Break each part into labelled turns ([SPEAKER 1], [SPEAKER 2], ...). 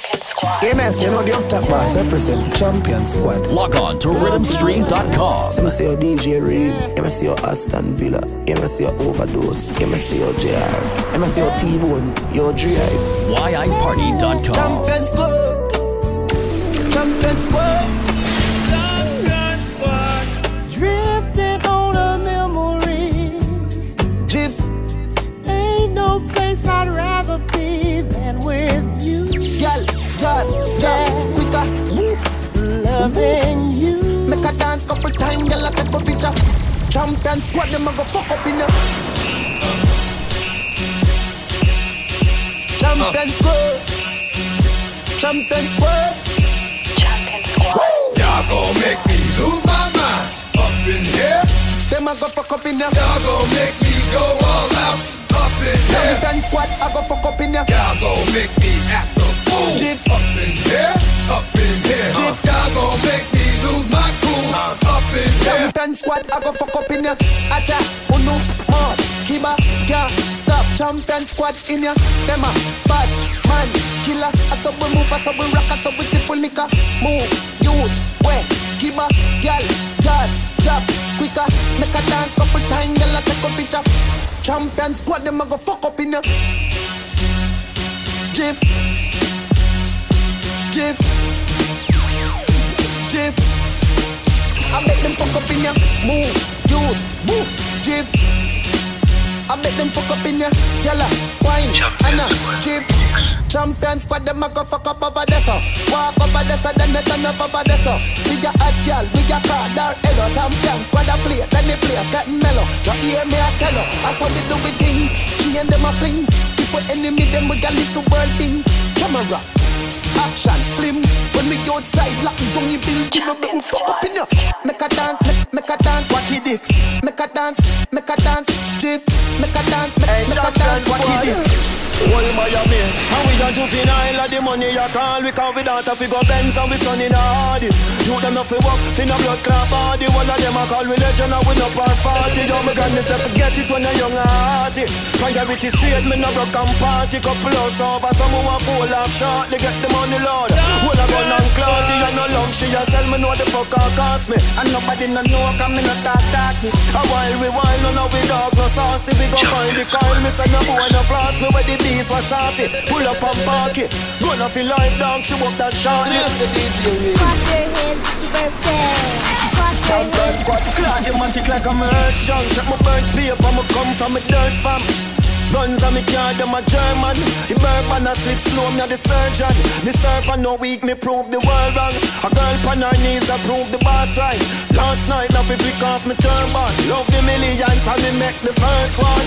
[SPEAKER 1] MS, you know the up top boss, represent Champion Squad.
[SPEAKER 2] Log on to rhythmstream.com.
[SPEAKER 1] So I see your DJ Reed, I see your Aston Villa, I see your Overdose, I see your JR, I see your T-Bone, your Dre.
[SPEAKER 2] YIParty.com.
[SPEAKER 1] Champion Squad, Champion Squad,
[SPEAKER 3] Champion Squad, drifting on a memory.
[SPEAKER 1] Jiff,
[SPEAKER 3] ain't no place I'd rather be than with you.
[SPEAKER 1] Girl, jazz, quicker,
[SPEAKER 3] loving you.
[SPEAKER 1] make a dance couple times, girl, I take a picture. Champion Squad, them a go fuck up in the Champion Squad, Champion Squad,
[SPEAKER 4] Champion Squad.
[SPEAKER 5] Y'all gon' make me lose my mind up in here.
[SPEAKER 1] them a go fuck up in the
[SPEAKER 5] Y'all gon' make me go all out up in here.
[SPEAKER 1] Champion Squad, I go fuck up in the
[SPEAKER 5] Y'all gon' make me act a fool
[SPEAKER 1] Jiff.
[SPEAKER 5] up in here, up in here.
[SPEAKER 1] Jiff.
[SPEAKER 5] Y'all gon' make me lose my cool up in here.
[SPEAKER 1] Champion Squad, I go fuck up in ya. Acha, Unu, Mod, Kiba, can't stop. Champion Squad in ya. Them a bad man, killer. I saw we move, I saw we rock, I saw we simple liquor. Move, youth, where? Kiba, gal, jazz, jab, quicker. Make a dance couple times, girl, I take a picture. Champion Squad, them a go fuck up in ya. Jiff, Jiff, Jiff. I make them fuck up in ya. Move, you, move, Jiff. I make them fuck up in ya. Yalla, wine, Anna, Jiff. Champion Squad, them a go fuck up over there so. Walk over there so, then they turn up over there so. See ya hot girl, we ya car, dar, hello. Champion Squad a play, then they play, getting mellow. You hear me, I tell you, that's how they do it thing. Key and them a fling, skip with enemy, them we got this world thing. Camera, action, film. When we outside, lock down your building,
[SPEAKER 4] Champion Squad.
[SPEAKER 1] up in ya. Make a dance, make a dance, what he did. Make a dance, Jiff. Make a dance, make a dance, what he did.
[SPEAKER 3] All Miami, and we a juvenile of the money you call. We come without a figure Benz and we son in a hardy. You them not fi work, fi no blood clot body. One of them a call we legend and we no pass party. Yo, me granny say forget it when a young and hearty. Priority straight, me no broke and party. Couple us over, some who a pull off shortly. Get the money load, hold a gun and clotty. You no love, she a sell, me know the fuck her cost me. And nobody no know, cause me no talky. A while we while, no know we dog no saucy. We go find the coil, me say no boy no floss. Me where the beast was sharpy. Pull up and park it. Gonna feel like dog, she walk that shorty.
[SPEAKER 6] Clap your hands, it's your birthday.
[SPEAKER 3] Champion Squad, clad your magic like a merchant. Check my birth paper, me come from a dirt fam. Guns on me car, them a German. The bourbon a slip slow, me a the surgeon. The surfer no weak, me prove the world wrong. A girl on her knees, I prove the boss right. Last night, now fi flick off me turban. Love the millions, and me make the first one.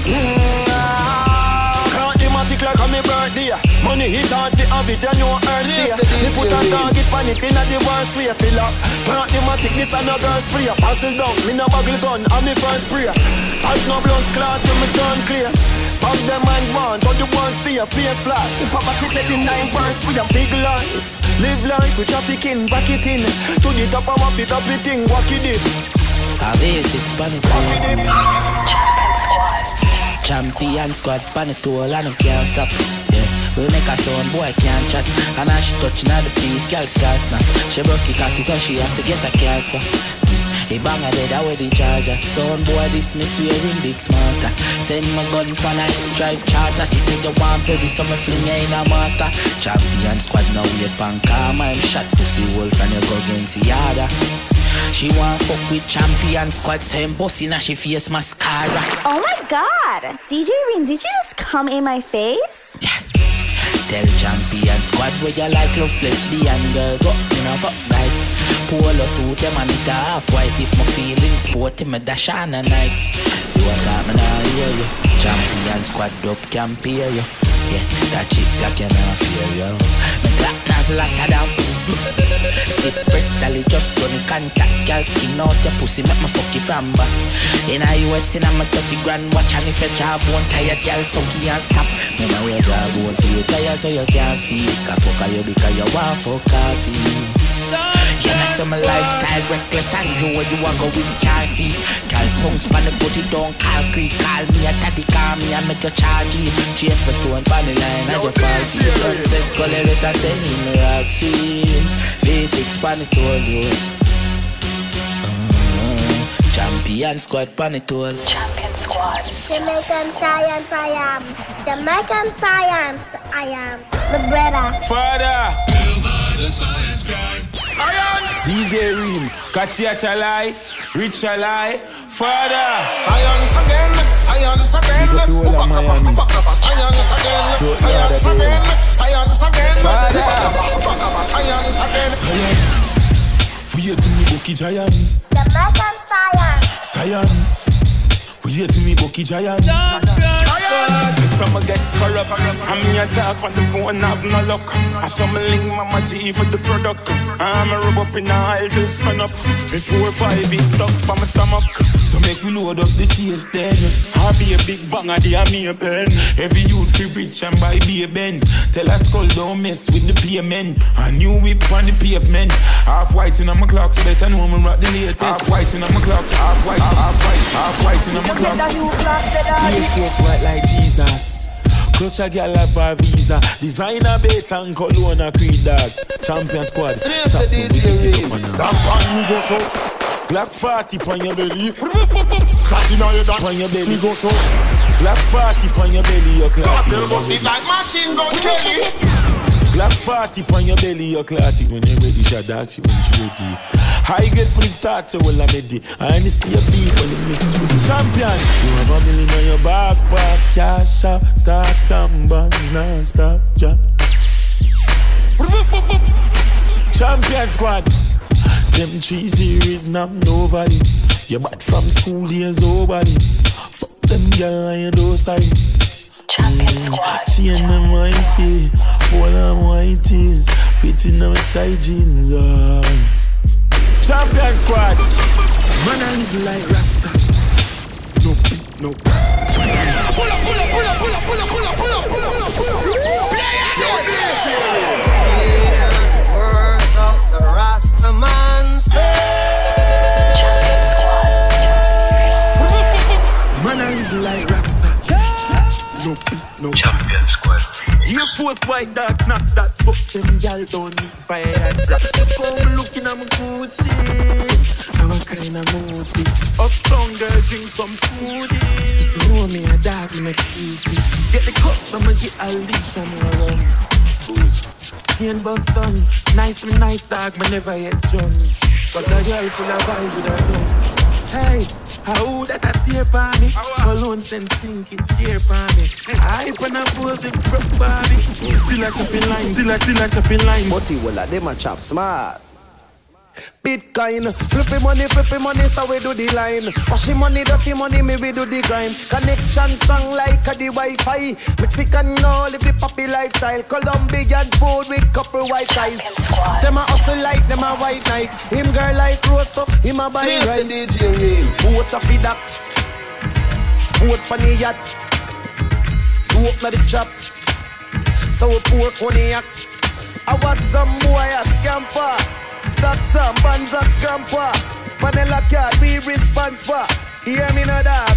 [SPEAKER 3] Matic like on me birthday. Money hit hard the habit, you know earth day. Me put a target pan it in a the worst place. Fill up, plant the matic, this a no girl spray. Pass it down, me no bugle gun, I'm me first spray. Has no blood clot till me turn clear. Pop them and one, all the ones stay face flat. Papa tip let in 9 bursts with a big life. Live life with traffic in, back it in. To the top of up it up it thing, walk it in.
[SPEAKER 7] It's panic.
[SPEAKER 4] Champion Squad.
[SPEAKER 7] Champion Squad, panic tool and I can't stop. Yeah, we make a sound, boy can't chat. And as she touching at the piece, girl start snap. She broke the cocky so she have to get a car stop. He bang a dead away the charger. Sound boy this me swearing big smarter. Send my gun pan I drive charter. She said you want baby so me fling you in a mortar. Champion Squad now we pan karma. I'm shot pussy wolf and you go against the yada. She want fuck with Champion Squad, same bossy now she face mascara.
[SPEAKER 6] Oh my god! DJ Ring, did you just come in my face?
[SPEAKER 7] Yeah. Tell Champion Squad where you like love lesbian girl. Go, you know, fuck right. Polo suit, them and it half white. If my feelings sporty, me dash on a night. You a got me now, hear you. Champion Squad up, can't hear you. Yeah, that chick got you now, fear you. Me clap nozzle like a down. Stiff breast, dolly, just run contact. Girl skin out your pussy, make me fuck you from back. In a US, in a my 30 grand watch. And if your job won't tired, girl, sucky and stop. Me know your job won't feel tired, so you can't speak. I fuck you because you want fuck coffee. Yeah, that's some lifestyle reckless and you where you want go with can't see. Call tongues pan the body don't call creek. Call me a taddy, call me and make your charge. Change my tone pan the line and your faulty. Sense call it a send in the ass feed. V6 pan the toll. Champion squad pan the toll.
[SPEAKER 4] Champion squad.
[SPEAKER 8] Jamaican science I am. Jamaican science I am. The brother.
[SPEAKER 3] Father.
[SPEAKER 5] The science guy.
[SPEAKER 3] DJ Reem, Kachiata lie, Rich a lie, Father.
[SPEAKER 5] Science again, science again.
[SPEAKER 3] Big up you all of Miami.
[SPEAKER 5] Science again,
[SPEAKER 3] So,
[SPEAKER 5] science again, science again.
[SPEAKER 3] Father.
[SPEAKER 5] Science again.
[SPEAKER 3] Science. We here to me Bucky Giant.
[SPEAKER 8] Jamaican science.
[SPEAKER 3] Science. We here to me Bucky Giant. Science. Some get corrupt. I'm here talk on the phone, have no luck. I some link Mama G for the product. I'm a rub up in the aisle to sun up. Before 5 it tuck for my stomach. So make we load up the chase then. I'll be a big banger, they are me a pen. Every youth feel rich and buy be a Benz. Tell us skull don't mess with the payment. A new whip on the pavement. Half white in my clocks, better know me rock the latest. Half white in my clocks, half white in my clocks. Your face white like Jesus. Clutch a girl have a visa. Designer bait and cologne a creed dog. Champion squad.
[SPEAKER 5] Seriously, DJ Reem. That's why me go so.
[SPEAKER 3] Glock 40 pon your belly.
[SPEAKER 5] Clatting on your back.
[SPEAKER 3] Pon your belly.
[SPEAKER 5] Me go so.
[SPEAKER 3] Glock 40 pon your belly, your clotty.
[SPEAKER 5] Tell about it like machine gun Kelly.
[SPEAKER 3] Glock 40 pon your belly, your clotty. When you're ready, shot dog, she when she ready. High grade for the starter, well I'm ready. I only see a people in mix with the champion. You have $1 million on your backpack. Cash out, start some bands, non-stop job. Champion squad. Them 3 series, now nobody. You bad from school days, nobody. Fuck them girl and you don't sorry.
[SPEAKER 4] Champion squad.
[SPEAKER 3] Chain them I see, all them white is fitting them tight jeans on. Champion squad. Man I live like Rasta. No beat, no pass.
[SPEAKER 5] Pull up, pull up, pull up, pull up, pull up, pull up, pull up, pull up, pull up. Play it!
[SPEAKER 9] Yeah, words of the Rasta man say.
[SPEAKER 4] Champion squad.
[SPEAKER 3] Man I live like Rasta. No beat, no pass. You post white dark, knock that. Fuck them gal don't need fire and rap. Come looking at my Gucci. I'm a kind of moody. Uptown girl drink some smoothie. So know me a dog in a cutie. Get the cup, I'ma get a leash and alone. Can't bust done. Nice me nice dog, but never yet drunk. But a girl full of vibes with her tongue. Hey, how that a tear for me? Cologne sense stinky tear for me. I when I pose with broke body. Still a chopping line, still a chopping line.
[SPEAKER 1] But he will them a chop smart. Bitcoin, flippy money, so we do the line. Washing money, dirty money, me we do the grind. Connection strong like a the Wi-Fi. Mexican now live the poppy lifestyle. Colombian food with couple white eyes. Them a hustle like them a white night. Him girl like rose, so him a buy rice.
[SPEAKER 5] DJ Reem.
[SPEAKER 1] Boat a feed up. Sport pan the yacht. Do up na the trap. So we pour cognac. I was some boy a scamper. Stop some bands and scamper. Vanilla cat we responsible. Hear me no dog.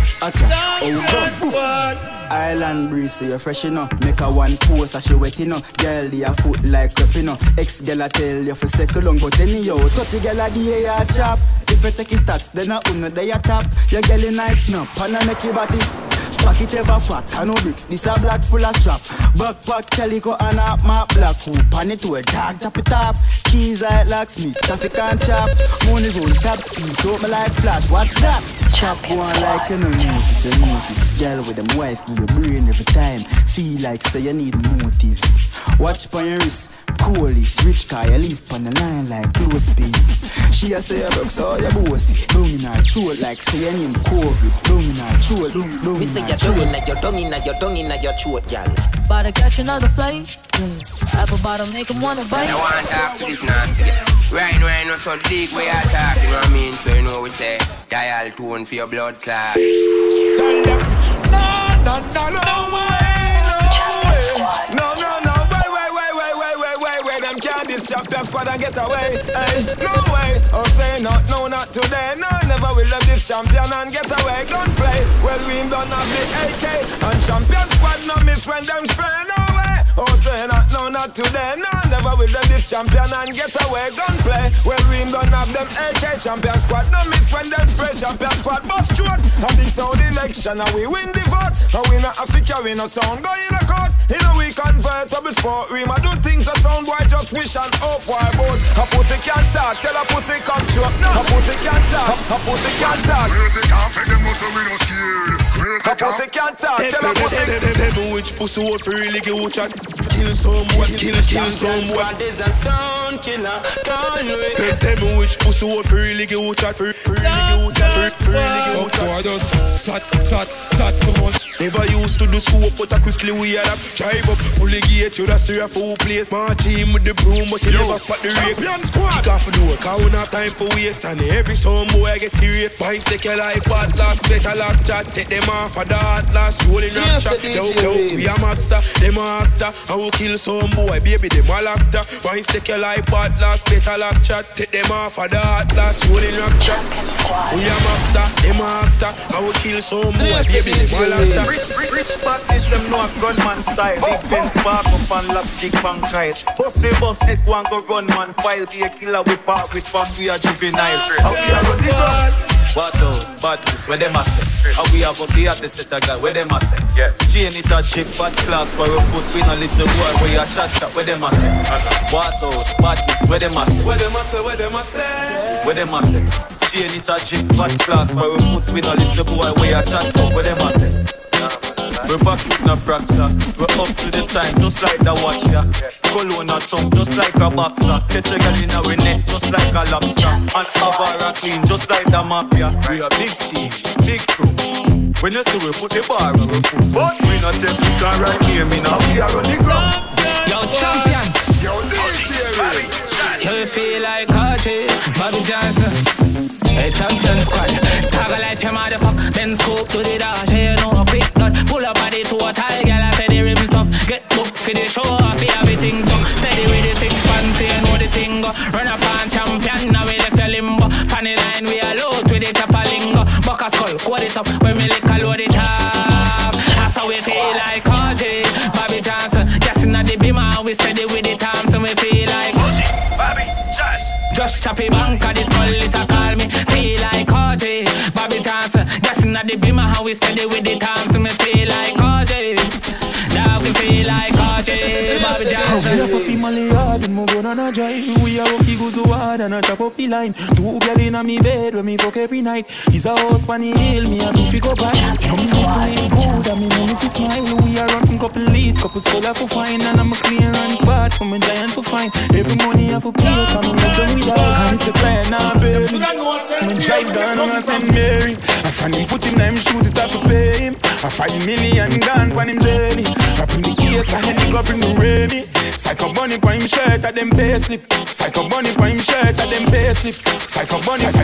[SPEAKER 10] Island breeze, so you're fresh enough. Make a one post, as she wet enough. Girl, your foot like creeping up. Ex girl, I tell you for second long, but anyhow, 30 girl, I the air chop. If you check his stats, then I uno day a top. Your girl is nice snap, and I make you body. Pocket ever fat, I no bricks. This a black full of strap. Backpack, calico, and a map black hoop. And it to a dog, chop it up. Keys like locksmith, traffic and chop. Money roll, top speed, so me like flash. What's that? Stop going like you no notice. You notice, girl with them wife, give your brain every time. Feel like say you need motives. Watch pon your wrist, coolish. Rich car, you leave pon the line like clothespin. She a say you broke, so you bossy. Down in her throat like say you need COVID. Down in her throat, down in her throat.
[SPEAKER 11] Me say you're doing like you're doing like you're doing like your throat, girl.
[SPEAKER 12] About to catch another flight. Apple bottom make him wanna bite.
[SPEAKER 11] I want to talk to this nasty. Right, not so deep where you talking, you know what I mean? So you know we say, dial tone for your blood clot.
[SPEAKER 5] Tell them, no way, no, them can't
[SPEAKER 3] this champion squad and get away. Hey, no way. Oh, say not, no, not today. No, never will let this champion and get away. Gunplay. Well, we don't have the AK. And champion squad no miss when them spray. No way. Oh, say not, no, not today. No, never will let this champion and get away. Gunplay. Well, we don't have them AK. Champion squad no miss when them spray. Champion squad bust short. And this sound election and we win the vote. And we not have to carry no sound. Go in a court. You know we convertible sport. We might do things that sound boy just wish and hope. Why both? A pussy can't talk. Tell a pussy come true. No. A pussy can't talk. A pussy can't talk.
[SPEAKER 5] Crazy can't make them muscle we no scared.
[SPEAKER 3] A pussy can't talk. Tell a pussy.
[SPEAKER 13] Which pussy what for really get watch out? Kill some boy. Kill some boy.
[SPEAKER 14] There's a sound killer. Can't wait.
[SPEAKER 13] Tell me which pussy what for really get watch out? For really get watch out. For really get watch out. Just chat, come on. Never used to do school, but quickly we adapt. Drive up, pull the gate, you the serious for place. March in with the broom, but you never spot the rake. Kick off the door, cause we don't have time for waste. And every some boy I get irate. Boys take your life, but last better lock chat. Take them off of that last rolling rap chat. Yo, we a mobster, them a actor. I will kill some boy, baby, them a actor. Boys take your life, but last better lock chat. Take them off of that last rolling rap chat. We a mobster, them a actor. I will kill some boy, baby, them a actor.
[SPEAKER 10] Rich badness, them know a gunman style. Big pen spark up and last stick pan kite. Bossy boss head one go run man file. Be a killer we part with fam, we a juvenile. How we a running run? What else? Badness, where them a say? How we have up the artist set a guy, where them a say? Chain it a chip, bad clocks, for a foot, we no listen boy, where you a chat, where them a say? What else? Badness, where them a say? Where them a say, where them a say? Where them a say? Chain it a chip, bad clocks, for a foot, we no listen boy, where you a chat, where them a say? We're back with no fracture. We're up to the time, just like the watcher. Cologne a tongue, just like a boxer. Catch a girl in our neck, just like a lobster. And Savara clean, just like the mafia. We a big team, big crew. When you see we put the bar on the foot, but we not take we can write name in now. We are on the ground.
[SPEAKER 7] Yo, champion.
[SPEAKER 5] Yo, this here.
[SPEAKER 7] You feel like RJ, Bobby Johnson. Hey, champion squad. Tag a life, your motherfucker. Then scoop to the dash. Hey, you know a quick nut. Pull up at the total. Girl, I say the rim stuff. Get booked for the show off. Everything done. Steady with the 6 pants. You know the thing go. Run up on champion. Now we left your limbo. Funny line, we are load with the chopper lingo. Buck a skull, quad it up. When me lick a load it up. That's how we feel like RJ, Bobby Johnson. Guessing at the beamer. We steady with the time. So we feel like
[SPEAKER 13] Bobby Johnson.
[SPEAKER 7] Just choppy bank, this call is a call me. Feel like RJ, Bobby Johnson. Guessing at the beamer, how we steady with the time. So me feel like RJ. Now we feel like RJ, Bobby Johnson.
[SPEAKER 15] We up in Mali hard, and we go on a drive. We are walking go so hard and a top of the line. 2 girl in a me bed when me fuck every night. He's a house on the hill, me a do fi go back. I'm so feeling good, and me know me fi smile. We are running couple leads, couple scholar for fine. And I'm a clear and spot from a giant for fine. Every money I for pay, come and let them without. And if the client not pay, me drive down on a St. Mary. I find him put him in them shoes, it have to pay him. I find $1 million gone when him zelly. I bring the case, I hand it up, bring the ready. Psycho bunny for him shirt, at them pay slip. Psycho bunny for him shirt, at them pay slip. Psycho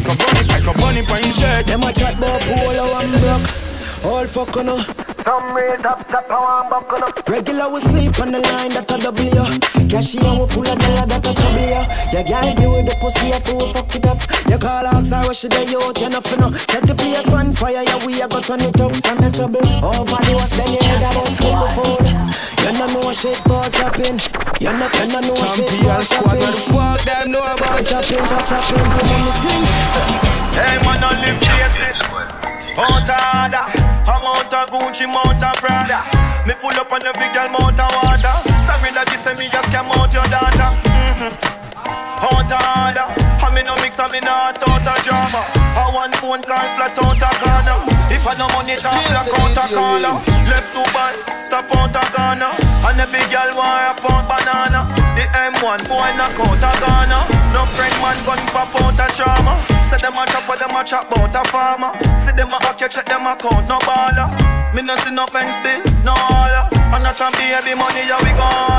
[SPEAKER 15] bunny for him shirt.
[SPEAKER 1] Them a chat about polo and block. All fucking up. Some red up, chop how I'm buckle up. Regular we sleep on the line, that a W. Cashy and we full of dollar, that a trouble ya. Your girl give with the pussy, you fool fuck it up. You call her, say what she dey out, you nothing know. Set the place on fire, yeah, we a go turn it up from the trouble. Overdose, then you head about school food. You don't know shit about chopping. You don't know shit about chopping.
[SPEAKER 3] What the fuck them know about
[SPEAKER 1] chopping, chopping, come on this thing.
[SPEAKER 3] Hey man, don't live tasty. Out of amount of Gucci, mount of Prada. Me pull up on the big girl, mount of water. Sorry that this me just came out your daughter. Out of I me no mix, I me not out of drama. I want phone call flat out of Ghana. If I no money, talk black out of color. Left Dubai, stop out of Ghana. And the big girl want a pound banana. The M1 boy knock out of Ghana. No friend man gun pop out of trauma. Say them a chop, them a chop out a farmer. See them a hack, you check them account, no baller. Me no see no fence bill, no order. And a champ baby money, yeah we go order.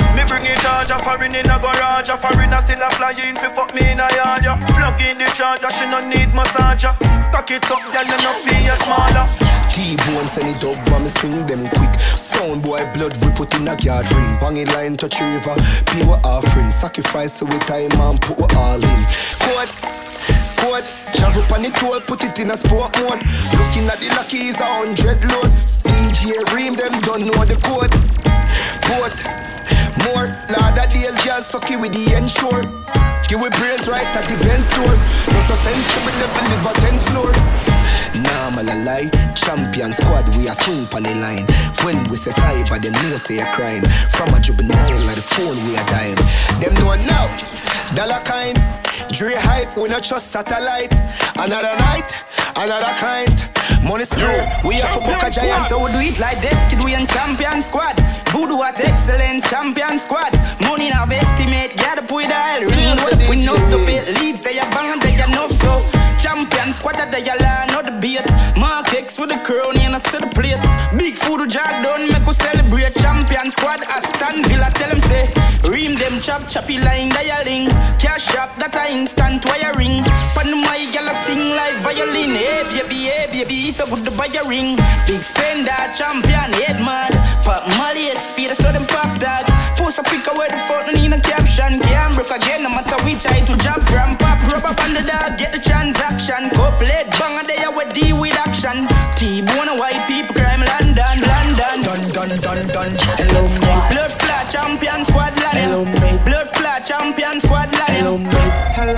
[SPEAKER 3] Me bring in charge, a foreign in a garage. A foreigner still a flying fi fuck me in a yard, yeah. Plug in the charger, she no need massager. Cock it up, girl, and no feel smaller.
[SPEAKER 16] T-bone send it up, but me swing them quick. Sound boy blood we put in a yard ring. Bang it line touch the river, pay we offering. Sacrifice so we time and put we all in. Code, travel pan the toll, put it in a sport mode. Looking at the lucky is 100 load. DJ Ream them don't know the code. Port, more, Lord a deal, just sucky with the ensure. Give we brains right at the Benz store. No so sensible, never live a 10th floor. Nah, man a lie, champion squad, we a swing pan the line. When we say cyber, them know say a crime. From a juvenile, like the phone we are dying. Them know now, dollar kind. Dre hype, we not trust satellite. Another night, another kind. Money spray, we have to book a giant.
[SPEAKER 17] So we do it like this, kid, we in champion squad. Voodoo at excellence, champion squad. Money now estimate, get up with the ring. We know to pay leads, they are bang, they are enough so. Champion squad that they are learn not the beat. Mark X with the crown and a set of plate. Big food jog down, make us celebrate. Champion squad, Aston Villa, tell them say. Ream them chop, choppy line, dialing. Cash up, that a instant wiring. Pan my gala sing like violin. Hey baby, if you good to buy a ring. Big spender, champion, head mad. Pop Molly, speed, so them pop tag. Post a pick away the phone, no need a caption. Can't broke again, no matter which I to job from. Pop rubber on the dog, get the transaction. Couplate, bang a day I would deal with action. T-bone, white people, crime, London. Dun. Hello, mate. Blood clot, champion squad line. Hello, mate. Blood clot, champion squad line. Hello, mate.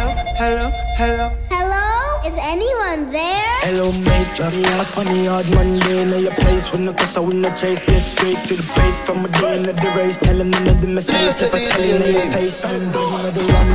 [SPEAKER 8] Hello? Is anyone there?
[SPEAKER 15] Hello, mate. Up on the hard Monday. Know your place when the cause I win the chase. Get straight to the base from a day in the race. Tell them none of the mistakes. If I tell you in your face, I'm doing the run.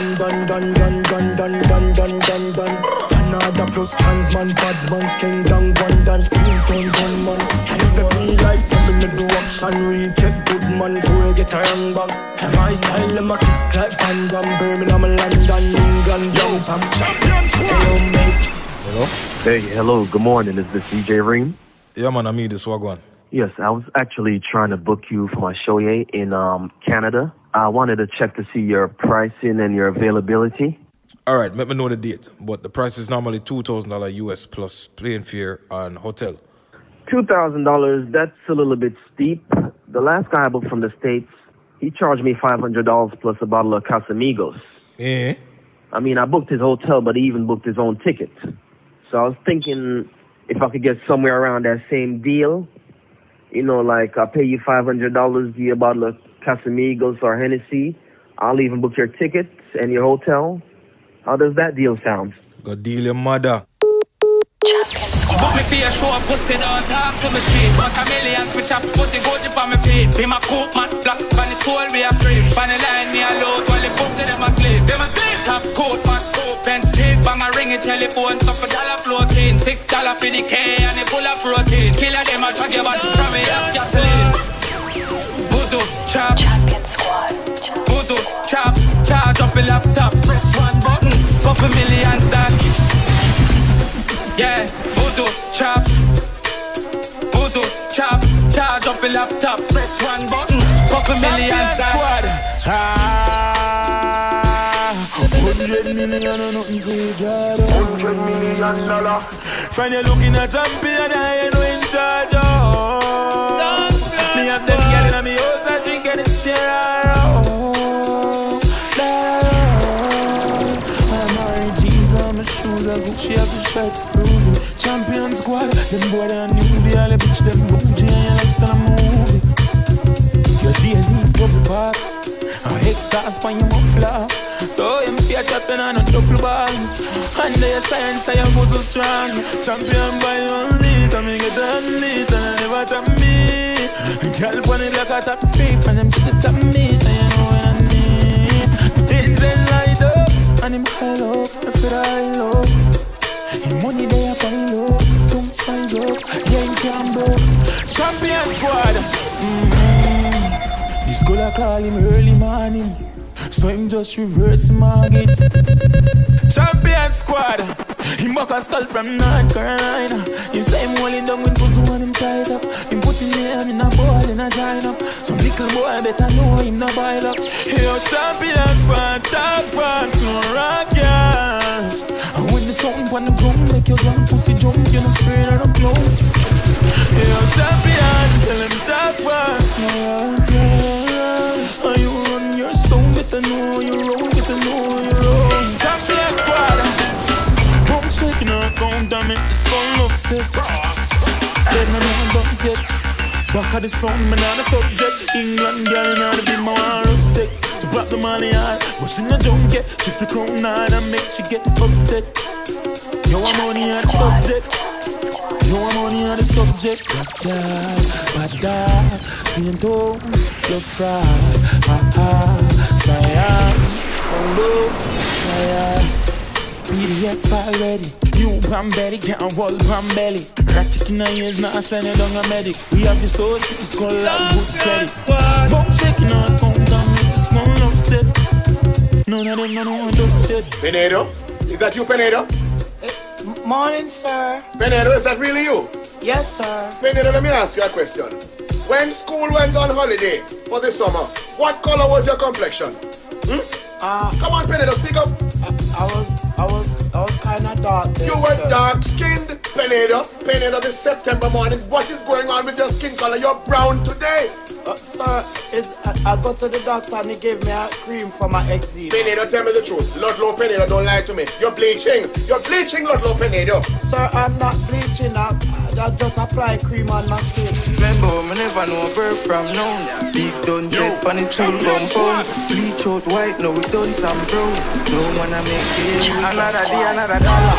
[SPEAKER 15] Fanada plus Kansman, bad ones, King Dung, one dance, pink gun man. And if you feel like something to do action, we take good man before you get a young bang. And my style, them a kick like Van Damme, Birmingham, London, England, young fam. Hello, mate.
[SPEAKER 18] Hello? Hey, hello, good morning. Is this DJ Ream?
[SPEAKER 19] Yeah, man, I'm this Wagwan.
[SPEAKER 18] Yes, I was actually trying to book you for my show in Canada. I wanted to check to see your pricing and your availability.
[SPEAKER 19] All right, let me know the date. But the price is normally $2,000 US plus plane fare and hotel.
[SPEAKER 18] $2,000, that's a little bit steep. The last guy I booked from the States, he charged me $500 plus a bottle of Casamigos.
[SPEAKER 19] Yeah.
[SPEAKER 18] I mean, I booked his hotel, but he even booked his own ticket. So I was thinking if I could get somewhere around that same deal. You know, like I'll pay you $500, give you a bottle of Casamigos or Hennessy. I'll even book your tickets and your hotel. How does that deal sound?
[SPEAKER 19] Go deal your mother.
[SPEAKER 20] Book me for your show, pussy, don't talk to me cheap. But a millions, me chop, pussy, go chip on me feet. Be my coat, man, black, pan the soul, we a creep. Pan the line, me a load, while the pussy, them a sleep. Them a sleep. Top coat, fat coat, pen jeans, bang a ring, a telephone, top a dollar floating. $6 for the K, and it full of protein. Killer them, I'll drag your body from me, up gasoline. Voodoo, chop. Champion squad. Voodoo, chop. Charge up a laptop, press one button, couple millions that. Yeah, voodoo, chop. Voodoo, chop. Charge up a laptop, press one button, couple millions that.
[SPEAKER 15] 100 million or nothing for you, Jordan. $100 million. Friend, you're looking at champion, I ain't no in charge of. Me have them girl in my house that drink and it's shoes are Gucci, have to try to prove it. Champion squad, them boy they newbie, all the bitch them bougie, and your lifestyle a movie. Your GLE bubble pop, and exhaust on your muffler. So you fear chopping on a duffel bag. Under your science, I am so strong. Champion by only, so me get on it, and I never chop me. Girl pon it like a top freak, and them to the top me, so you know what I mean. Things ain't light up. And him high low, I feel high low. Him money they are fine low. Don't size up, yeah, him can blow. Champion squad. The school of call him early morning, so him just reverse market. Champion squad, him back a skull from North Carolina. Him say him holding down with pussy when him tied up. Him put him name in a ball in a join up. Some little boy better know him no boil up. Yo, champion squad, top fans, no rockers. And when the something on the ground make your ground pussy jump, you're not afraid of the blow. Yo, champion, tell him top fans, no rockers. And you run your song, better know you roll, better know you roll. Champion squad, bum shaking her account, damn it, it's full of set. Dead no don't set. Back of the sun, man on the subject. England girl in order to be more upset. So block the money hard, but she no jump get. Shift the crown hard and make she get upset. Yo, I'm money on the subject. Yo, I'm money on the subject. Bad dog, spin toe, love fried. Science, PDF already. You Bambelly, get on wall Bambelly. Ratchet in the ears, not a send it on a medic. We have the social, it's gonna have good credit. Bum shaking on, come down, it's gonna upset. None of them, no one upset.
[SPEAKER 5] Penedo? Is that you, Penedo?
[SPEAKER 17] Morning, sir.
[SPEAKER 5] Penedo, is that really you?
[SPEAKER 17] Yes, sir.
[SPEAKER 5] Penedo, let me ask you a question. When school went on holiday for the summer, what color was your complexion? Come on, Penedo, speak up.
[SPEAKER 17] I was kind of dark then,
[SPEAKER 5] you were
[SPEAKER 17] sir.
[SPEAKER 5] dark-skinned, Penedo. Penedo, this September morning, what is going on with your skin color? You're brown today.
[SPEAKER 17] Sir, I got to the doctor and he gave me a cream for my eczema.
[SPEAKER 5] Penedo, tell me the truth. Ludlow Penedo, don't lie to me. You're bleaching. You're bleaching, Ludlow Penedo.
[SPEAKER 17] Sir, I'm not bleaching. I just apply cream on my skin.
[SPEAKER 21] Remember, I never know a bird from noun. Big done set on his school compound. Bleach out white, now we done some brown. Don't wanna make it another day, another dollar.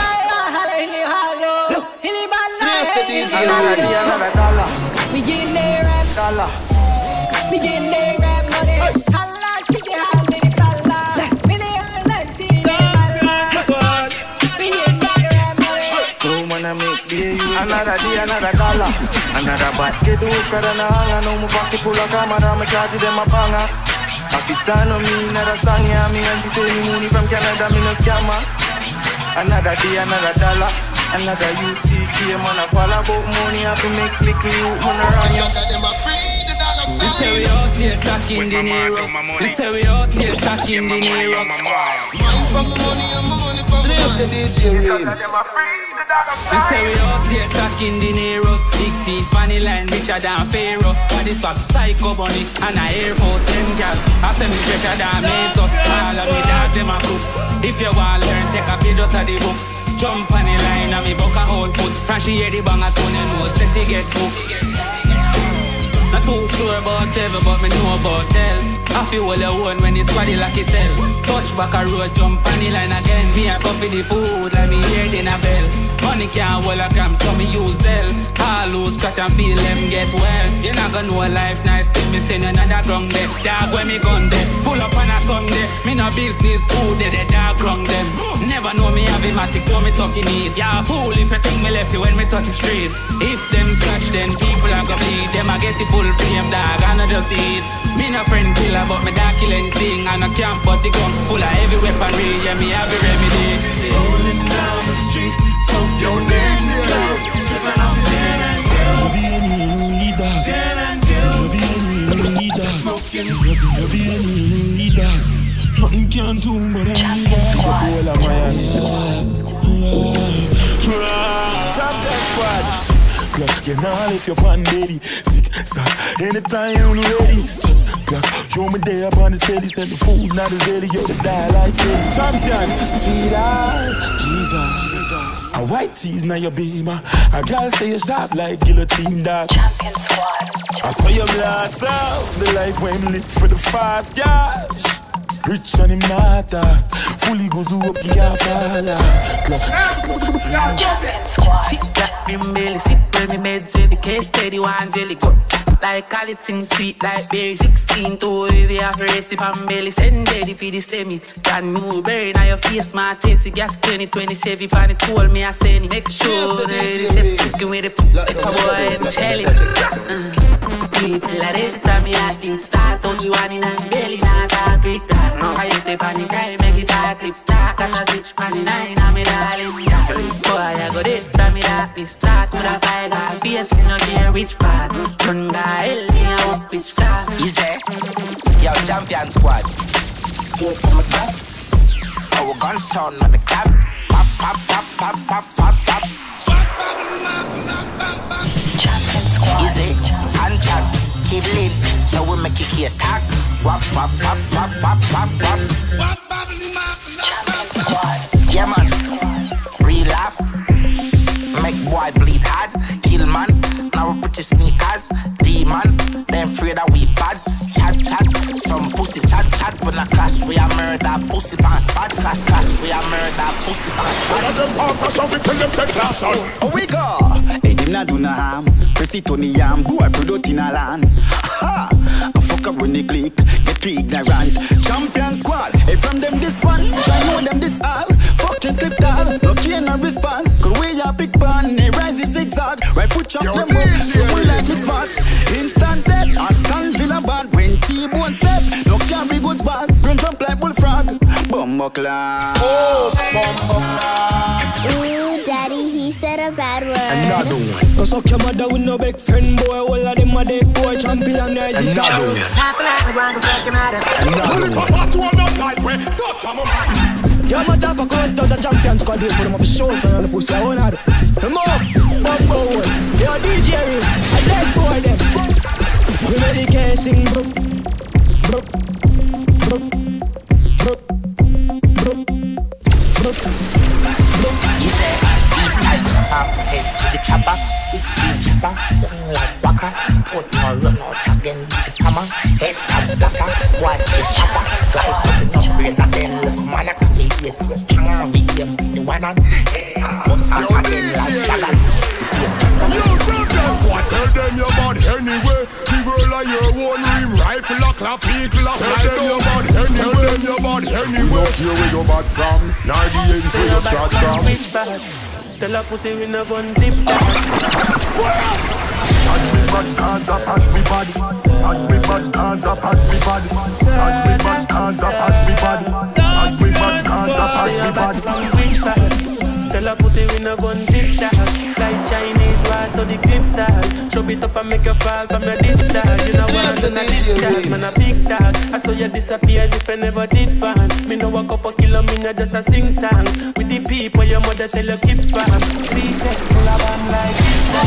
[SPEAKER 21] Another day, another dollar.
[SPEAKER 22] We getting there, rap
[SPEAKER 21] dollar.
[SPEAKER 22] We getting there, rap money. Allah, she get high with it, Allah. Million, see it, Allah. We getting there, rap money.
[SPEAKER 21] Don't wanna make it another day, another dollar. Another bad get the hook and a hanger. Now my pocket full of camera, my charge them a banger. Pakistan on me, another song, yeah. Me auntie say me money from Canada, me no scammer. Another day, another dollar. Another UTK, man, I fall about money. I have to make little youth, man, around you.
[SPEAKER 20] We say we out here stacking the Neros. We say we out here stacking the Neros. We say we out here stacking the Neros. Big teeth, funny line, richer than Pharaoh. Body swap, psycho bunny, and a Air Force them gal. I say me fresher than Mentos. All of me dog them a cook. If you want to learn, take a page out of the book. Jump on the line and me buck a whole foot. From she hear the bang a tone, you know, say she get hooked. Not too sure about ever, but me know about tell. I feel all your own when it's squaddy like itself. Touch back a road, jump on the line again. Me a coffee the food, like me hear the bell. Money can't hold a gram, so me use Zell. All lose, scratch and feel them get well. You're not gonna know life nice, till me send another ground there. Dog when me gun there, pull up on a Sunday. Me no business, who did the dog ground them. Never know me have a matic, so me talking need. Yeah, fool if you think me left you when me touch the street. If them scratch, then people are gonna bleed. Them I get the full frame, dog, I not just eat. Me no friend killer, but me dog kill anything. I no camp, but the gun full of heavy weaponry. Yeah, me have a remedy.
[SPEAKER 3] Rolling down the street, so your name's love. Sipping on gin and gin. Gin and gin. Smoking.
[SPEAKER 15] Nothing can do but I need that. Champion squad. Clock, you know if you're one lady. Sick, sad, anytime you're ready. Clock, show me there upon the steady. Send the food, not the zelly. You're the die like steady. Champion, speed out, Jesus. A white tees now your beamer. A girl say you sharp like guillotine dog.
[SPEAKER 4] Champion squad.
[SPEAKER 15] I saw you blast out the life when him live for the fast cash. Rich and him not that. Fully goes up in your father.
[SPEAKER 4] Champion squad.
[SPEAKER 7] She got me belly, sip when me meds every case steady one jelly cut. like Calitin, sweet like berry. 16 to we have a recipe and belly. Send ready for the stemmy. Brand new berry, now your face, my taste. Gas 2020 Chevy, pan it told me I send it. Make sure the chef cooking with it. If a boy, I'm shelly. People are ready from me at it. Start out you one in a belly, not a quick rise. I hit the panic, I make it a clip. Got a switch pan in nine, I'm in darling. Boy, I got it from me that me start with a fire gas. BS, me no care which part. Run guy, hell me a up which car.
[SPEAKER 11] Easy. Yo, champion squad. Straight from the top. Our gun sound on the cap. Pop, pop, pop, pop, pop, pop, pop.
[SPEAKER 4] Champion squad.
[SPEAKER 11] Easy. And chat. Keep lean. So we make it key attack. Wap, wap, wap, wap, wap, wap, wap.
[SPEAKER 4] Champion squad.
[SPEAKER 11] Yeah, man. Real laugh. Make boy bleed hard. Kill man. Now we put the sneakers. Demon. Them afraid that we bad. Chat, chat. Some pussy chat, chat. When I clash, we a murder. Pussy pass bad. Clash, we a murder. Pussy pass bad.
[SPEAKER 10] Oh, we go. Hey, them not do no harm. Press it on the yam. Boy, product in a land. Ha! I fuck up when they click. Get too ignorant. Champion squad. Hey, from them this one. Try know them this all. Fucking clip tall. Lucky in a response. Could we a pick pan. Hey, rise is zigzag. Right foot chop them up. So we like mix spots. Instant dead. Aston Villa band. When T-bone step. No carry goods back. Brain jump like bullfrog. Bumbuckler. Oh, bumbuckler.
[SPEAKER 8] Ooh, daddy, he said a bad word.
[SPEAKER 3] Another one.
[SPEAKER 22] No suck your mother with no big friend boy. All of them are dead boy champion.
[SPEAKER 3] Another one.
[SPEAKER 22] Another one. Your mother for cut out the champion squad. They put them off a show. Turn on the pussy. I want to do. Come on. Bumbo. Yo, DJ. A dead boy them. We made the can sing. Brook.
[SPEAKER 11] You say, east side chopper, head to the chopper, 16 chopper, young like Waka, put more run out again with the hammer, head taps blacker, white face chopper, slice up enough brain that then look man, I can be here to a stronger, we him the one on, bust off again like Jagger, to face chopper.
[SPEAKER 13] Yo, champion squad, tell them your body anyway, the world of your one rim, rifle a clap, people a fly, tell them your body anyway, tell them your body anyway. Here we go back from, 98 is where you shot from.
[SPEAKER 22] Tell a pussy we no gun dip down.
[SPEAKER 13] And we bad cause up at me body. And we bad cause up at me body. And we bad cause up at me body. And we bad cause up at me body.
[SPEAKER 22] Tell a pussy we no gun dip down. Like Chinese wall so the clip tag. Chop it up and make you fall from your distance. You know what I'm discharge, man a big tag. I saw you disappear as if I never did pan. Me no walk up a kilo, me no just a sing song. With the people your mother tell you keep fam. Sweet tech full of bam like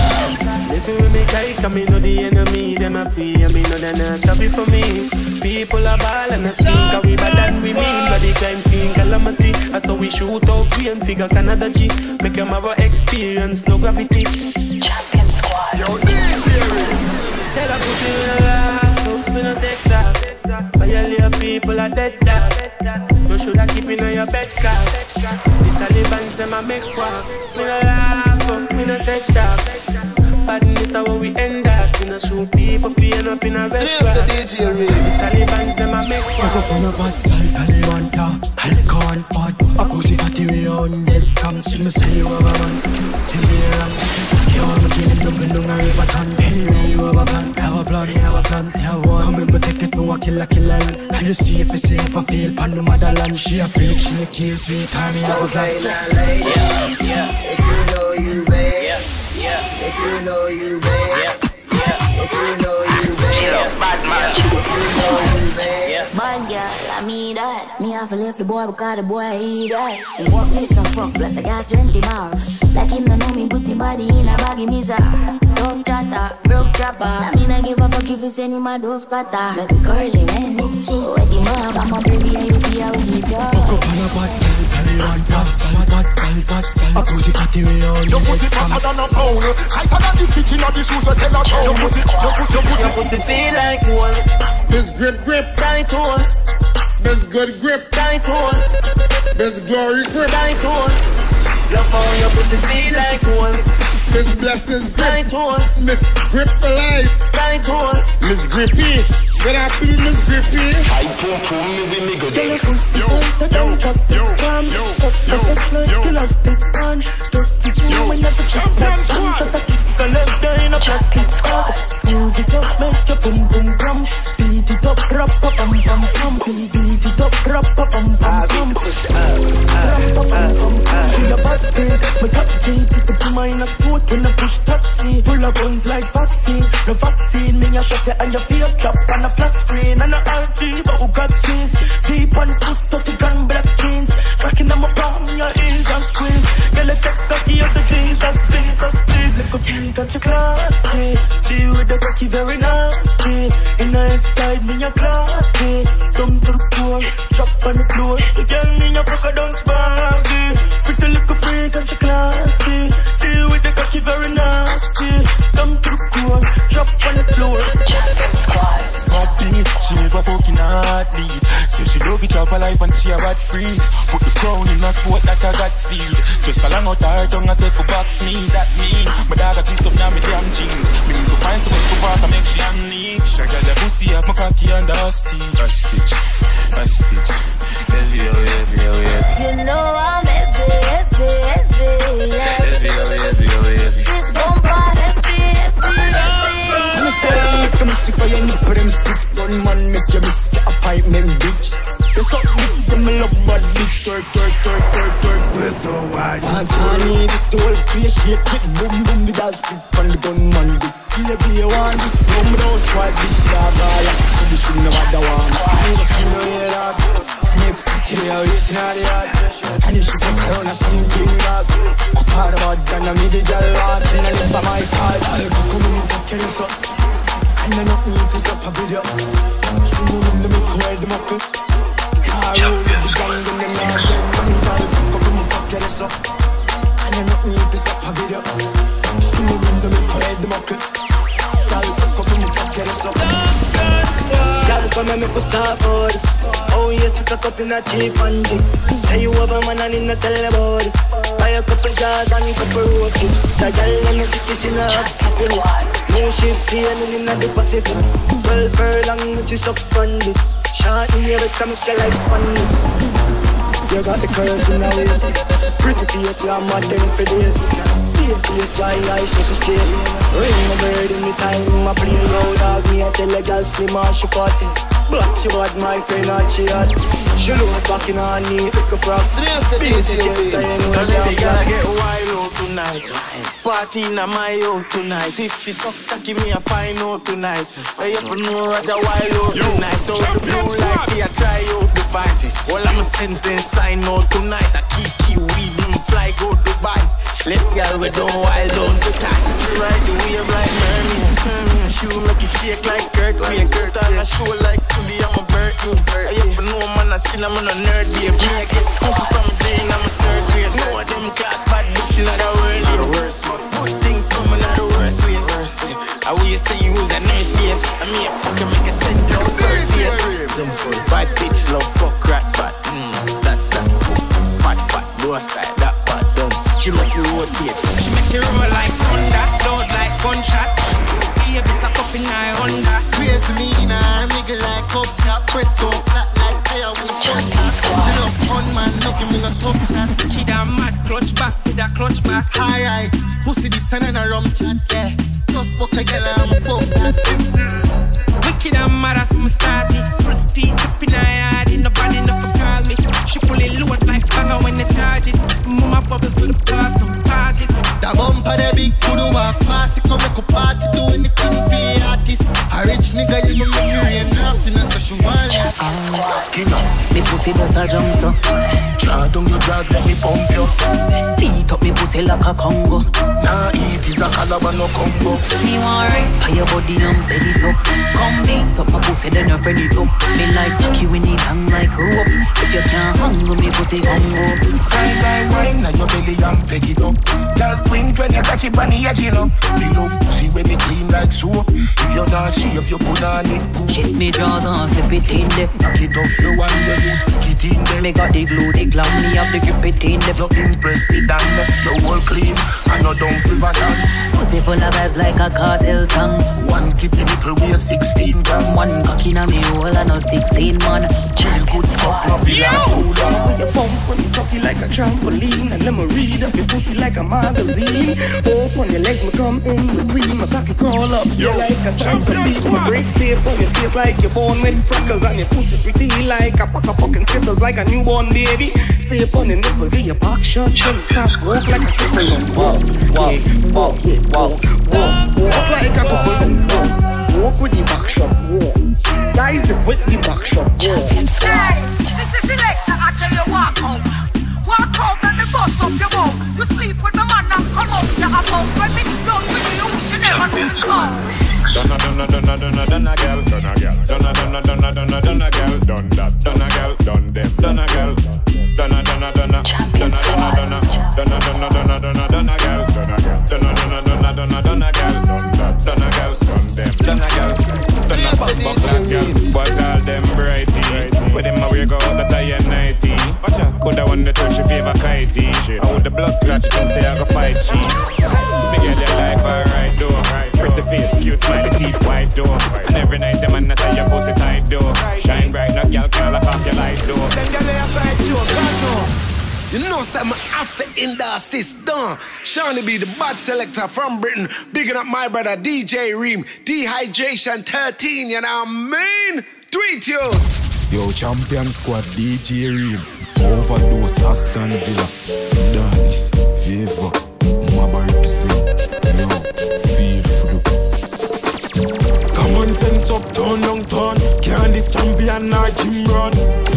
[SPEAKER 22] this. If you make I come, me know the enemy. Them a pray and me know they not sorry for me. People are ball and a stink. And we bad than we mean. But the crime scene calamity. I saw we shoot out green figure Canada G. Make them have a experience, no gravity.
[SPEAKER 4] Champion squad.
[SPEAKER 13] Yo, DJ.
[SPEAKER 22] Tell a pussy we no laugh, we no take that. Violate people are dead dog. You shoulda keep in your bed car. The Taliban's them a make walk. We no laugh, we no take that. Badness are where we end us. We no shoot people feeling up in a restaurant. The Taliban's them a make walk.
[SPEAKER 15] Wake up on a bad guy, Taliban ta. Alcohol pot. A pussy fatty way on dead. Come see me say you have a man. Tell me around. You wanna kill him, don't bring a river ton. Anyway, you have a plan, have a plan, have a plan, have one. Come in, protect it, no a killer land. I just see if it's safe, I feel pan no motherland. She a freak, she a kill, sweet, honey, have a plan.
[SPEAKER 9] Okay, now lady, if you know you bad, if you know you bad, if you know you bad,
[SPEAKER 11] Bad man.
[SPEAKER 9] if you know you bad.
[SPEAKER 2] Bad girl, I mean that. Me have to leave the boy because the boy he that. And walk this the fuck, plus the gas rent him out. Like him no know me, put him body in a baggy misa. Tough chatter, broke chopper. I mean I give a fuck if you send him a dove cutter. Make me curly man, so wet him up. I'm a baby, I will see how he does.
[SPEAKER 15] Walk up on a bad girl, Taliban ta. Bad girl. A pussy fatty way on
[SPEAKER 13] Your pussy fatter than a pound. I can't this bitch in the shoes and sell a pound. Your pussy
[SPEAKER 22] feel like one.
[SPEAKER 5] This grip,
[SPEAKER 22] Tight one.
[SPEAKER 5] this good grip,
[SPEAKER 22] Tight one.
[SPEAKER 5] this glory grip.
[SPEAKER 22] Tight one. Love how your pussy feel like one.
[SPEAKER 6] Miss Blessings Grip, Miss Grip for life, Miss Grippy. Good afternoon, Miss Grippy.
[SPEAKER 14] I perform the nigga.
[SPEAKER 15] Tell your pussy to don't cut the cam. Cut the section till I stick on. 32 when you check that jam. Shut the kick a left in a plastic bag. Music up, make your boom boom bum. Beat it up, rap pam pam pam. Beat it up, rap pam pam pam. Rap pam pam pam. She a bad freak. My top G, put my in a sport when I push taxi. Full of guns like vaccine. The vaccine, me a shot it and your face drop on a flat screen. And a RG, but who got cheese? Deep on foot, 30 gun black jeans. Cracking on my palm, your ears and squeeze. Girl, take the key of the Jesus, please. Look a freak and she classy. Deal with the cocky very nasty. In the inside, me a clappy. Come to the floor, drop on the floor. The girl me a fucker don't sparky. Pretty little freak and she classy. Deal with the cocky very nasty. Come to the floor, drop on the floor.
[SPEAKER 11] Champion Squad.
[SPEAKER 15] Bad bitch, she never fucking hard lead. Say she love it up her life and she a bad free. Put the crown in a sport that I got speed. Just a long out her tongue and say for box me, that mean. My dog a piece up now me damn jeans. Me need to find something for park and make she unleash. She got the pussy up my cocky and a stitch. A stitch. Heavy.
[SPEAKER 2] You know I'm heavy. This bomba heavy.
[SPEAKER 17] I'm sorry, come sick for your nipple, them stiff gun man, make you miss your appointment, bitch. You suck dick, them love bad bitch, twerk. We're so wide. Hands honey, this the whole place, shake it, boom, the dance, flip on the gun man, dick. Baby, you want this, boom, those squad, bitch, dog, all up, so this shit no matter what. I ain't a killer, yeah, dog. Snakes, till you're waiting on the yard. And if she fuck around, I something, dog. I thought about that, I made the girl watching, I live by my card. I'll come in, fuck you, so. And I don't need to stop a video. She know when they make away the muckle. Car roll with the gang, then they not get money. I'll come in, fuck you, so. And I don't need to stop a video. She know when they make away the muckle. I'll come in, fuck you, so. Y'all come and make a top for this. Oh yes, we cock up in a cheap and dick. Say you have a man and in a tell about this. Buy a couple jars and a couple roaches. The girl and the sick is in a squad. No ship sailing in the Pacific. 12 furlong which is up on this. Shot in your better make your life fun this. You got the curves in the waist. Pretty face, you are mad them for days. Face why I so stay. Ring my bird in the time I play low dog. Me I tell a girl slim and she fat. But she bad my friend and she hot. She look back in her knee like a frog. Bitch, you just
[SPEAKER 21] baby gotta get wild out tonight. Party in my out tonight. If she suck, give me a fine out tonight. I ever know what a wild out tonight. Out the blue like me, I try out devices. All I'm sense then sign out tonight. I keep weed and fly go Dubai. Let girl we don't wild down to time. She ride the wave like mermaid. Shoe make it shake like Kurt. Kurt on a show like Tubi, I'm a bird. I ever know man, I seen I'm on a nerd. Be a me, I get school from a day and I'm a third grade. No of them class bad bitch in the world. Worst one. Good things coming out the worst ways. I will say you use a nurse babes. I mean, fucking make a send out first year. Simple bad bitch love fuck rat bat. That's that. Fat boy style that bad dance. She make you rotate.
[SPEAKER 22] She make you roll like Honda, load like gunshot. Be a bit of cup in my Honda.
[SPEAKER 6] Crazy me now, nigga like up top. Presto flat like air with Champion Squad. Still up on man, no give me no tough chat.
[SPEAKER 22] Kid a mad clutch back with a clutch back.
[SPEAKER 6] Alright, pussy this and a rum chat, yeah. Just fuck a girl and fuck that.
[SPEAKER 22] Wicked and mad as I'm starting. Full speed, up in her yard, nobody never call me. She pulling load like banger when they charge it. Mama bubbles with the blast, no target.
[SPEAKER 6] The bumper the big kudu walk past. It come make a party, do anything for the artist. A rich nigga, you know me rain after so she want it.
[SPEAKER 21] Skin up, me pussy does a jump so. Draw down your jaws, let me pump you.
[SPEAKER 12] Beat up me pussy like a Congo.
[SPEAKER 21] Nah, eat is a caliber, no combo.
[SPEAKER 12] Me want right for your body and belly up. Come beat up my pussy, then you ready up. Me like cocky when it hang like rope. If you can't hang with me pussy, hang up.
[SPEAKER 21] Wine, now your belly and peg it up. Tell queen when you catch it on the edge, you know. Me love pussy when it clean like soap. If you're not shave, you put on it cool.
[SPEAKER 12] Shit me jaws and slip it in there.
[SPEAKER 21] Knock it off your one, you stick it in there.
[SPEAKER 12] me got the glue, the glam. Me have the grip it in the block.
[SPEAKER 6] Impressed it and the whole clean. I know don't privat on.
[SPEAKER 12] Pussy full of vibes like a cartel song.
[SPEAKER 6] One titty nickel we a 16 gram.
[SPEAKER 12] One cock in a me hole and a 16 man.
[SPEAKER 6] Chill good fuck nothing last too long.
[SPEAKER 17] With your bones when you cocky like a trampoline. And let me read up your pussy like a magazine. Open your legs, me come in between. My cocky crawl up, you like a champion. My break tape on your face like you're born with freckles. And your pussy pretty like a pack of fucking skittles. Like a newborn baby. Stay up on the nipple, get your back shot. Then start walk like a triple. Walk like a couple. Walk with the back shot. Guys with the back shot.
[SPEAKER 1] Since it's selector, I tell you walk out. Walk out and the bust up your mouth. You sleep with the man and come out your house. When me done with you, you should never lose out.
[SPEAKER 16] Donna girl, donna girl, donna girl, done that, donna girl, done them, donna girl, donna girl, donna girl, but all them brighty. With them we go out that I am 90. Coulda won the touch if you ever kitey. I would the blood clot, you think say I go fight she. Me get your life alright though. Pretty face, cute, smiley teeth, white though. And every night the man say your pussy tight though. Shine bright, no girl can lock off your light though.
[SPEAKER 6] Then girl lay aside you, you know some after industry's done. Shawnee be the bad selector from Britain. Bigging up my brother DJ Reem. Dehydration 13, you know what I mean? Tweet youth.
[SPEAKER 15] Yo, champion squad, DJ Reem. Overdose, Aston Villa. Danis, Favor, Maba represent. Yo, feel free. Common sense up, turn down, turn. Can't this champion or Jim run?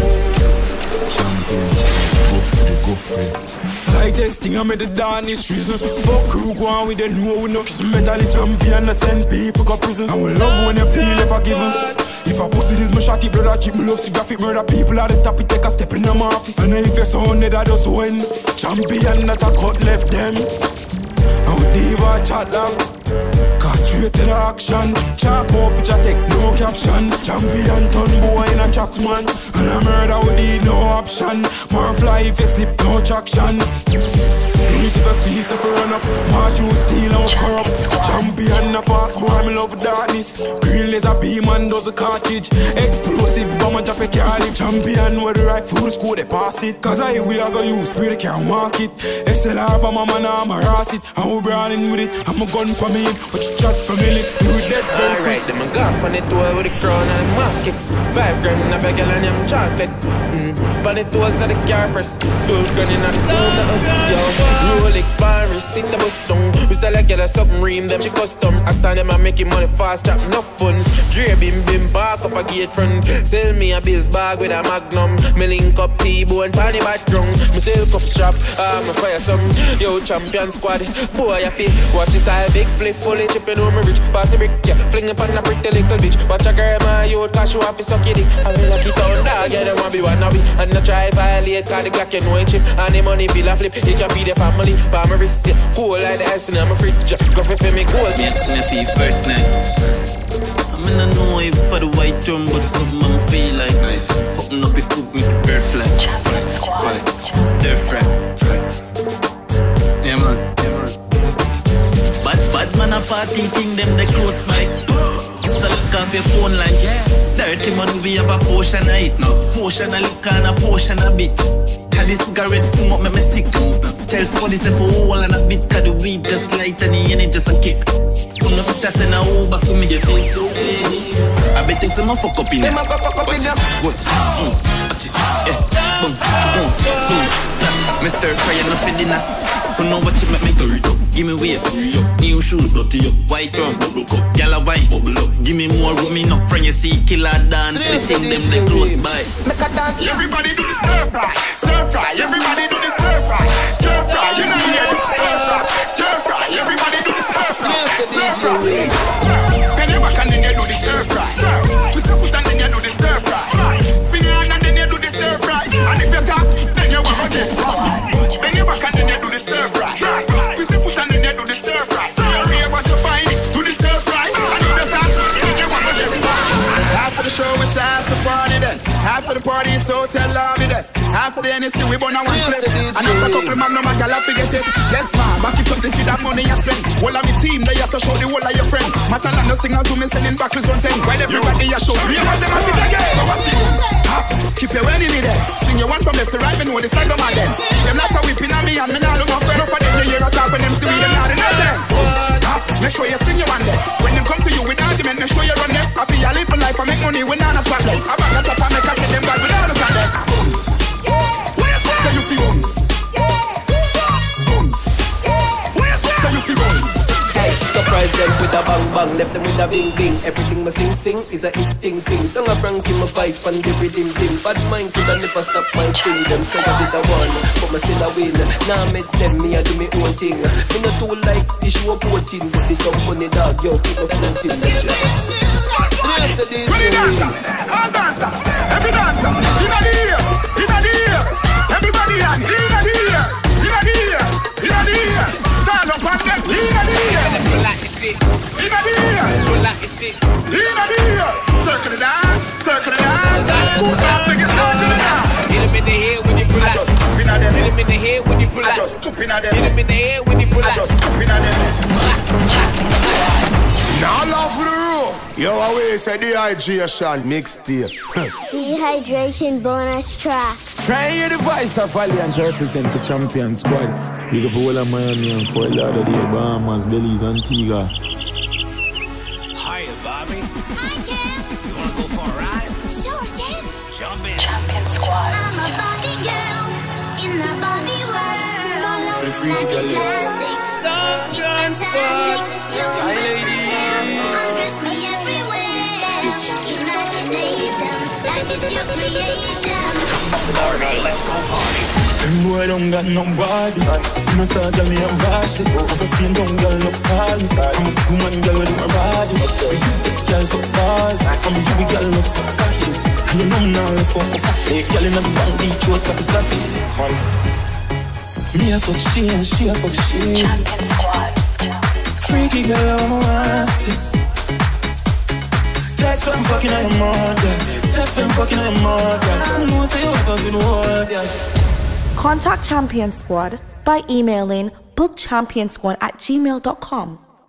[SPEAKER 15] Champions, go free. Slightest thing I made the Danish reason. Fuck crew go on with the no no. Cause metal is champion I send people to prison. I will love when you feel if I give up. If I pussy this my shotty brother chip me love see graphic murder people at the top it take a step in my office. And if you're sounded I just win. Champion that I cut left them. I would never chat long. Straight to the action. Chalk up which I take no caption. Champion turn boy in a chat man. And a murder would need no option. More fly if you slip no traction. Do it if a piece of a run up. March you steal out corrupt. Champion a fast boy me love darkness. Green laser beam and does a cartridge. Explosive bomb and drop a car lift. Champion where the right food school they pass it. Cause I we are gonna use spray the car market. SLR by my man I'm a ras it. And we brawling with it. I'm a gun for me. What you chat family, you dead.
[SPEAKER 22] Alright, them a gap on the tour with the crown and markets. 5 grand of a girl and them chocolate. But the toes of the car press. 12 grand in a yo, Rolex Paris, sit the bus down. We still like get a something ream, them she custom. I stand them and making money fast, trap enough funds. Dre bim back up a gate front. Sell me a bills bag with a magnum. Me link up T-bone, panny background. Me sell cup strap, I'm a fire some. Yo, champion squad, boy I feel. Watch this style, big split fully chipping on me rich. Pass a brick, yeah, fling up on a pretty little bitch. Watch a girl, my youth, cause she want to suck your dick. I feel like it down dog, yeah, they want be one of we. And not try violate, cause the Glock you know it chip. And the money bill a flip, it can be the family. But my wrist, yeah, cool like the ice and I'm a fridge. Go for me, cool,
[SPEAKER 23] yeah. Me feel first night. I mean, I know if for the white drum, but something I feel like. Hooking up, it cook me the bird fly.
[SPEAKER 4] Champion squad.
[SPEAKER 23] Stir fry. Yeah, man. Bad man a party thing, them they close by. So look off your phone like, yeah. Dirty money, we have a potion of it now. Potion of liquor and a potion of bitch. And this cigarette smoke make me sick. Tell somebody say for all and a bit, cause the weed just light and the energy just a kick. Come up with us in a Uber for me, you feel so good. I bet it's a fuck up in there. Watch it, watch it, yeah, boom, boom. Mr. Fry enough for dinner. Don't know what you make me do. Give me weight, new shoes, white rum, yellow wine, give me more room enough from you see killer dance. They sing them they close by.
[SPEAKER 6] Everybody do the stir fry, stir fry. Everybody do the stir fry, stir fry. You know you hear the stir fry, stir fry. Everybody do the stir fry, stir fry. Then you back and then you do the stir fry. Twist your foot and then you do the stir fry. Spin your hand and then you do the stir fry. And if you tap, then you go again. Then you back and then you do the stir fry. Twist your foot and then you do the stir fry. So you rave what you find, do the stir fry. And if you tap, then you go again. After the show, it's after party then. After the party, it's so tell her me that. Half the NSC we burn a one split. And after couple man no matter I forget it. Yes man, back it up the feed that money you spend. All of me team they so show the whole of your friend. Matalan no signal to me sending back on 10. While everybody you show me about them at it again. So what you want? Skip your when you need it. Swing your one from left to right, me know the side of my them. Them like a whipping on me and me now look my friend. Up for them you hear a talk when them see me them not in nothing. Make sure you swing your one there. When them come to you with argument, make sure you run them. Happy I live for life, I make money, we not a problem. I back a chop and make a set them back without a problem. So you feel bones. Bones. So you feel bones.
[SPEAKER 18] Hey, surprise them with a bang bang, left them with a bing bing. Everything my sing sing is a hit ting ting. Don't a prank in my vice, pan the rhythm ding. Bad mind could never stop my thing. Them so I did a one, but me still a win. Now meds them, me I do me own thing. Me not too like this show 14, but the dumb money dog, yo, keep a floating.
[SPEAKER 6] Seriously, DJ. All dancers, every dancer, in the ear, in the ear. Everybody on, in the ear, in the ear, in the ear. Stand up and get in the ear. In the ear, in the ear. Circle the dance, circle the dance. Good dance, make it circle the dance.
[SPEAKER 19] Hit him in the head when you pull out.
[SPEAKER 6] Just stupid at them.
[SPEAKER 19] Hit him in the head when you pull out.
[SPEAKER 6] Just stupid at them.
[SPEAKER 19] Hit him in the head when you pull out.
[SPEAKER 6] Just stupid at them. Now love for the road. Yo, always say dehydration mixtape.
[SPEAKER 8] Dehydration bonus track.
[SPEAKER 15] Try the voice of Valiant represent for champion squad. Big up all of Miami and Fort Lauderdale, Bahamas, Belize, Antigua.
[SPEAKER 19] Hiya, Bobby.
[SPEAKER 8] Hi, Ken.
[SPEAKER 19] You wanna go for a ride?
[SPEAKER 8] Sure, Ken.
[SPEAKER 19] Jump in.
[SPEAKER 4] Champion Squad.
[SPEAKER 8] I'm a Barbie girl in the Barbie world.
[SPEAKER 15] Free, free,
[SPEAKER 8] Like
[SPEAKER 15] girl.
[SPEAKER 8] plastic. Champion Squad.
[SPEAKER 15] Hi, lady.
[SPEAKER 8] Undress me everywhere. Imagination. Life is your creation.
[SPEAKER 19] Let's go party.
[SPEAKER 15] Them boy don't got nobody. You know start tell me I'm vastly. If I skin down, girl love call me. I'm a woman, girl with my body. Girl so fast. I'm a baby girl love so cocky. And you know now I fuck for fat. Girl in the bank, beach, what's up, stop it. Me a fuck she a fuck she.
[SPEAKER 4] Champion Squad.
[SPEAKER 15] Freaky girl, I'm a wassy. Text I'm fucking on your mother. Text I'm fucking on your mother. I know say you fucking word, yeah.
[SPEAKER 20] Contact Champion Squad by emailing bookchampionsquad@gmail.com.